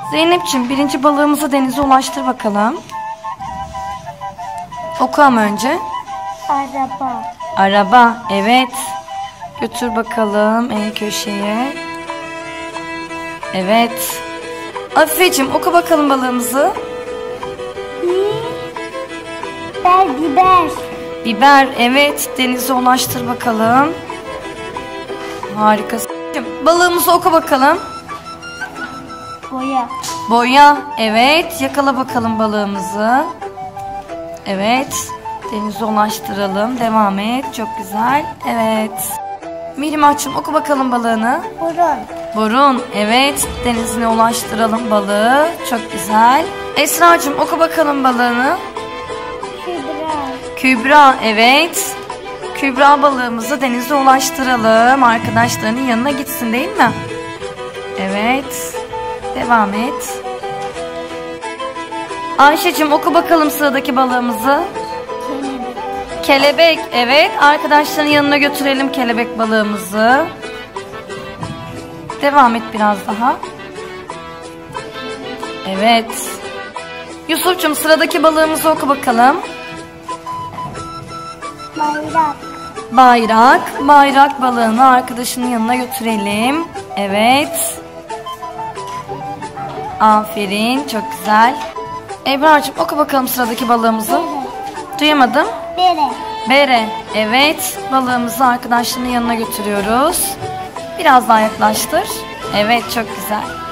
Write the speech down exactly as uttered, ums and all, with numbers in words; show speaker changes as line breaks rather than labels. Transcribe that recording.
Zeynep'ciğim birinci balığımızı denize ulaştır bakalım. Oku ama önce.
Araba.
Araba, evet. Götür bakalım en köşeye. Evet. Afifeciğim oku bakalım balığımızı.
Biber, biber.
Biber, evet. Denize ulaştır bakalım. Harikasın. Balığımızı oku bakalım.
Boya.
Boya, evet. Yakala bakalım balığımızı. Evet. Denize ulaştıralım. Devam et. Çok güzel. Evet. Mihrimah'cığım oku bakalım balığını.
Burun.
Burun, evet. Denizine ulaştıralım balığı. Çok güzel. Esra'cığım oku bakalım balığını.
Kübra.
Kübra, evet. Kübra balığımızı denize ulaştıralım. Arkadaşlarının yanına gitsin değil mi? Evet. Devam et. Ayşe'cim oku bakalım sıradaki balığımızı.
Kelebek.
Kelebek, evet. Arkadaşların yanına götürelim kelebek balığımızı. Devam et biraz daha. Evet. Yusuf'cum sıradaki balığımızı oku bakalım.
Bayrak.
Bayrak. Bayrak balığını arkadaşının yanına götürelim. Evet. Aferin. Çok güzel. Ebrar'cığım oku bakalım sıradaki balığımızı.
Bere.
Duyamadım.
Bere.
Bere. Evet. Balığımızı arkadaşlarının yanına götürüyoruz. Biraz daha yaklaştır. Evet, çok güzel.